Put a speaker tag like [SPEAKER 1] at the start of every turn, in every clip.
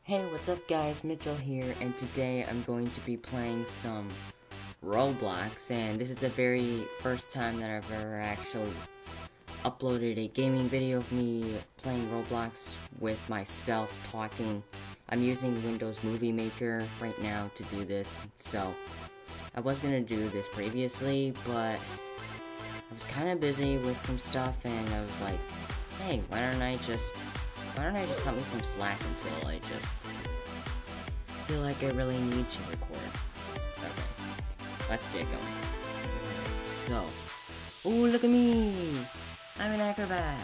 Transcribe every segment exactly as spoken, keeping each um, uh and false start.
[SPEAKER 1] Hey, what's up guys, Mitchell here, and today I'm going to be playing some Roblox, and this is the very first time that I've ever actually uploaded a gaming video of me playing Roblox with myself talking. I'm using Windows Movie Maker right now to do this, so I was gonna do this previously, but I was kind of busy with some stuff, and I was like, hey, why don't I just Why don't I just cut me some slack until I just feel like I really need to record. Okay, let's get going. So, ooh, look at me! I'm an acrobat!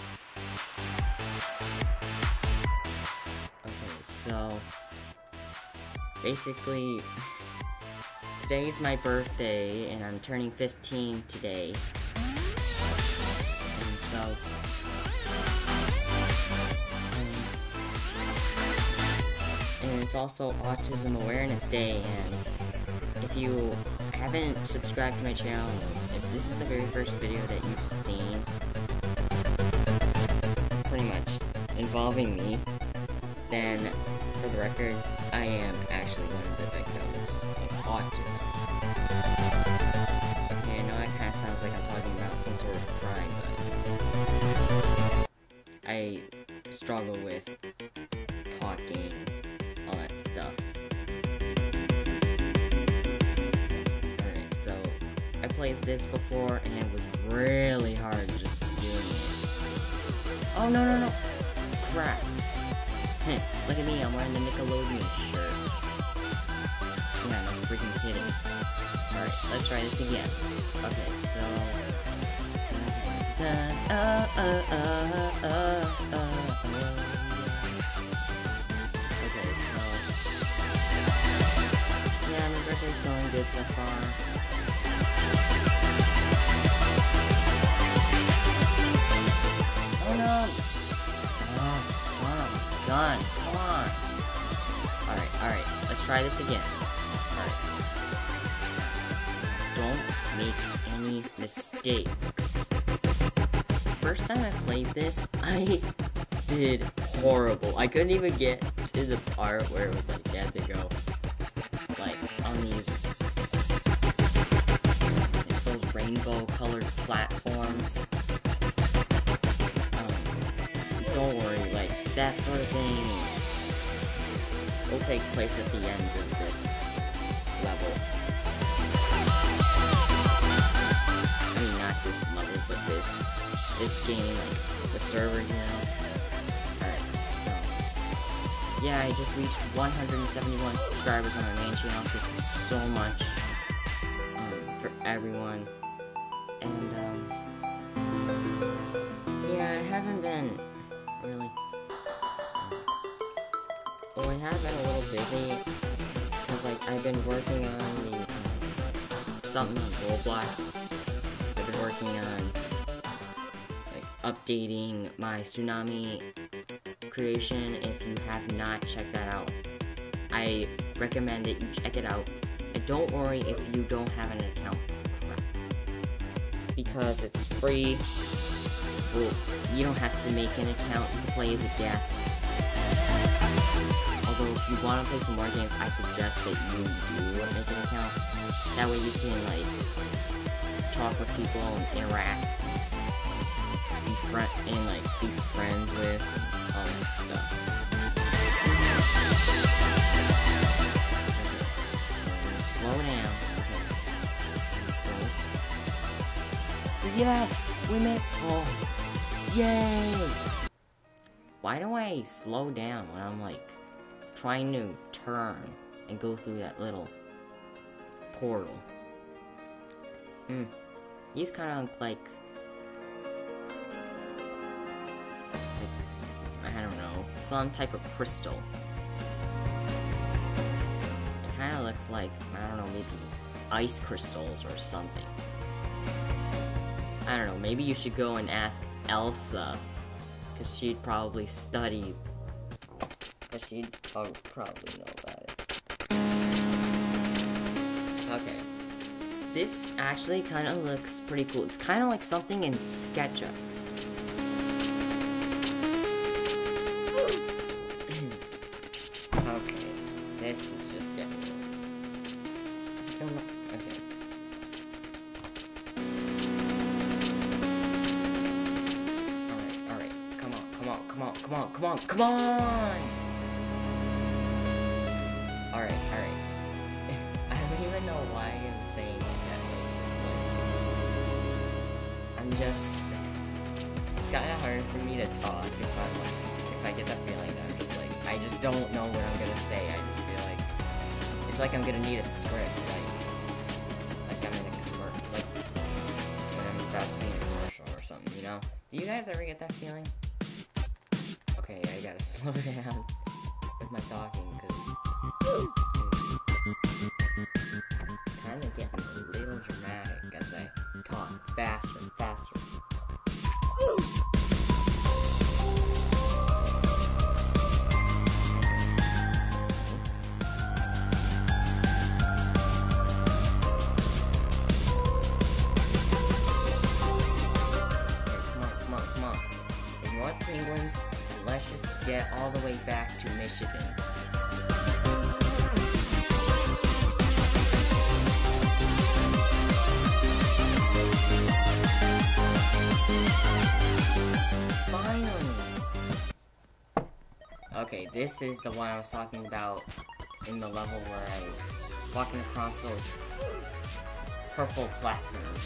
[SPEAKER 1] Okay, so, basically, today's my birthday, and I'm turning fifteen today. And so, and it's also Autism Awareness Day, and if you haven't subscribed to my channel, if this is the very first video that you've seen, pretty much, involving me, then, for the record, I am actually one of the victims of autism. Okay, I know that kind of sounds like I'm talking about some sort of crime, but I struggle with talking, all that stuff. Alright, so I played this before and it was really hard just doing it. Oh no no no! Crap! Heh, look at me, I'm wearing the Nickelodeon shirt. Yeah, no freaking kidding. Alright, let's try this again. Okay, so dun, uh, uh, uh, uh, uh, uh. Yeah, my birthday's going good so far. Oh no! Oh, son of a gun, come on! Alright, alright, let's try this again. Alright. Don't make any mistakes. First time I played this, I did horrible. I couldn't even get to the part where it was like, you had to go like on these those rainbow colored platforms. Um, don't worry, like that sort of thing will take place at the end of this level. I mean, not this level, but this this game, like the server, you know. Alright, so yeah, I just reached one hundred seventy-one subscribers on my main channel. Thank you so much um, for everyone. And, um, yeah, I haven't been really. Well, I have been a little busy because, like, I've been working on the um, something on Roblox. I've been working on like updating my Tsunami creation. If you have not checked that out, I recommend that you check it out. And don't worry if you don't have an account, crap, because it's free. Well, you don't have to make an account, you can play as a guest. Although if you want to play some more games, I suggest that you do make an account. That way you can like talk with people and interact, be friend and like be friends with. All that stuff. Okay, so slow down. Okay. Yes! We made. Oh! Yay! Why do I slow down when I'm like trying to turn and go through that little portal? Hmm. These kind of look like. I don't know, some type of crystal. It kind of looks like, I don't know, maybe ice crystals or something. I don't know, maybe you should go and ask Elsa, because she'd probably study, because she'd probably know about it. Okay. This actually kind of looks pretty cool. It's kind of like something in SketchUp. come on, come on, come on! Alright, alright. I don't even know why I'm saying like that, but it's just like... I'm just... It's kinda hard for me to talk if I'm like... If I get that feeling that I'm just like... I just don't know what I'm gonna say. I just feel like... It's like I'm gonna need a script, like... Like I'm in a commercial, like... When I'm about to be in a commercial or something, you know? Do you guys ever get that feeling? Okay, I gotta slow down with my talking, because... It's kind of getting a little dramatic as I talk faster and faster. Penguins, and let's just get all the way back to Michigan. Finally! Okay, this is the one I was talking about in the level where I was walking across those purple platforms.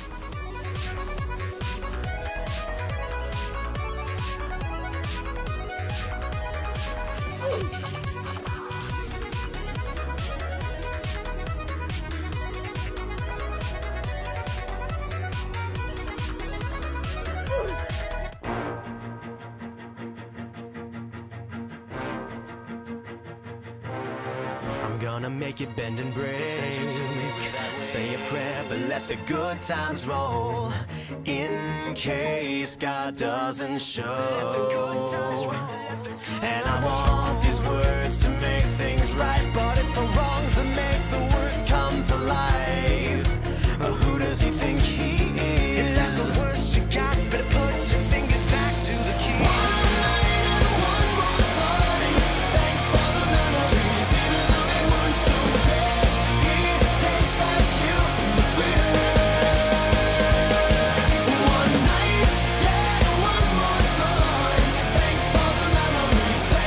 [SPEAKER 2] I'm gonna make it bend and break. Say a prayer, but let the good times roll. In case God doesn't show. And I want these words to make things right, but it's the wrongs that make the words come to life. But who does he think he is? If that's the worst you got, better put your fingers back to the key. One night and one more time. Thanks for the memories, even though they weren't so great. It tastes like you, sweetheart. One night, yeah, one more time. Thanks for the memories.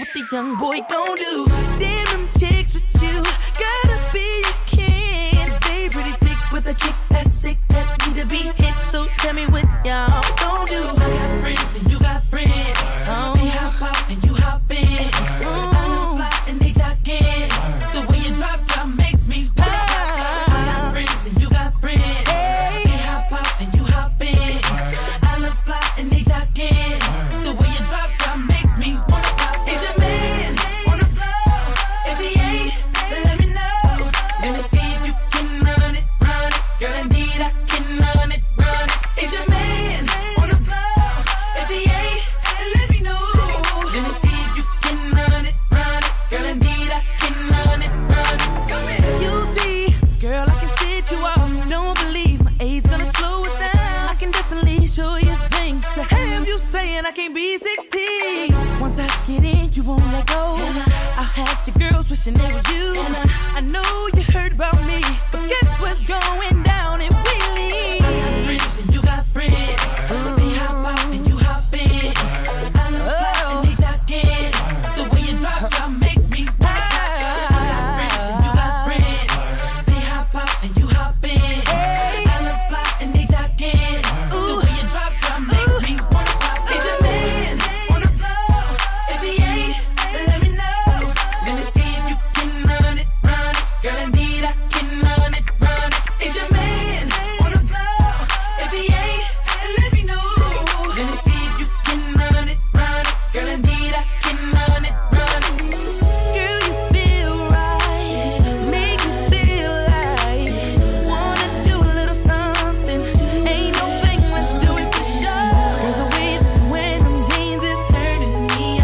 [SPEAKER 3] what the young boy gon' do. Damn them chicks with you, gotta be a kid. They pretty thick with a kick that's sick that need to be hit. So tell me what y'all gon' do. I got friends and you got friends. Oh. They hop out and you hop in. Oh. I look fly and they jogging. The way you drop drop makes me wanna pop. I got friends and you got friends. Hey. They hop out and you hop in. I look fly and they jogging. The way you drop drop makes me wanna pop. Is your man on the floor? If he ain't, let me know. Let me see if you can run it, run it. Girl, indeed I can run it, run it. Is your man on the floor? If he ain't, let me know. Let me see if you can run it, run it. Girl, indeed I can run it, run it. Come here. You see, girl, I can sit you out. Don't believe my age gonna slow it down. I can definitely show you things to have you saying I can't be sixteen. Once I get in, you won't let go. I'll have the girls wishing they were you. I know you heard about me, but guess what's going down if we leave? I got friends and you got friends. They hop out and you hop in. I look fly and they jogging. The way you drop drop makes me wanna pop. I got friends and you got friends. They hop out and you hop in. I look fly and they jogging. The way you drop drop makes me wanna pop. Is your man on the floor? If he ain't, let me know. Let me see if you can run it, run it. Girl, indeed I can run it, run it. Is your man on the floor? If he ain't, let me know. Let me see if you can run it, run it. Girl, indeed I can run it, run it. Girl, you feel right, make you feel like wanna do a little something. Ain't no fake, let's do it for sure. Girl, the way that you wear them jeans is turning me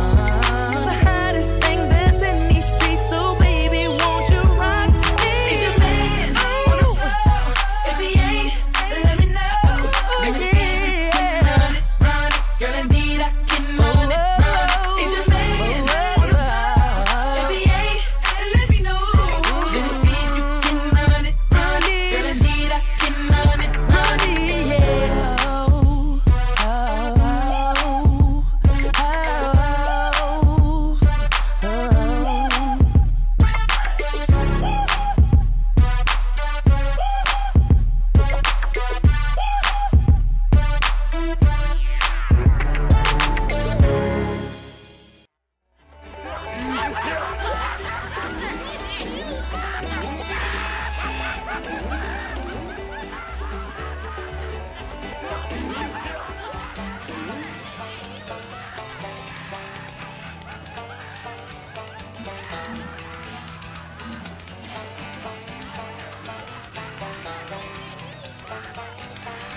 [SPEAKER 3] on. The hottest thing that's in these streets, so baby, won't you rock me? Is your man on the floor? If he ain't, let me know. Let me see if you can run it, run it. Girl, indeed I can run it, run it. Is your man on the floor? If he ain't, let me know. Let me see if you can run it, run it. Girl, indeed I can run it, run it. Yeah. Oh, oh,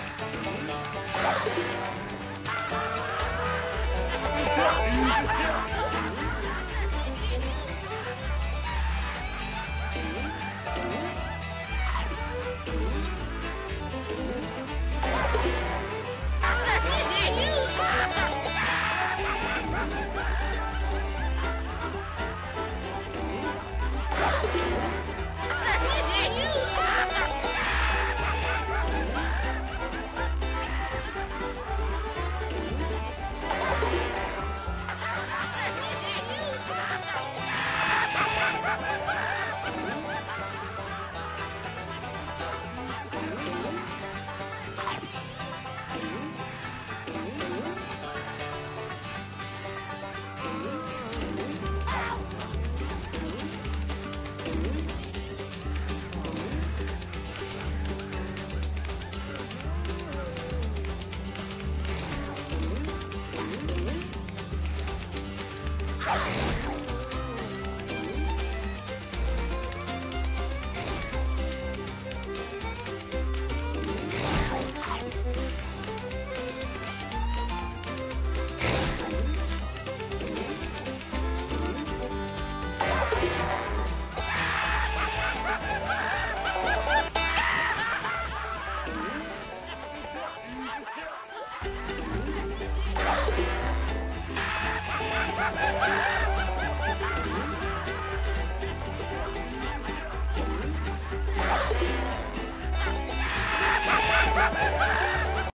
[SPEAKER 4] Yeah.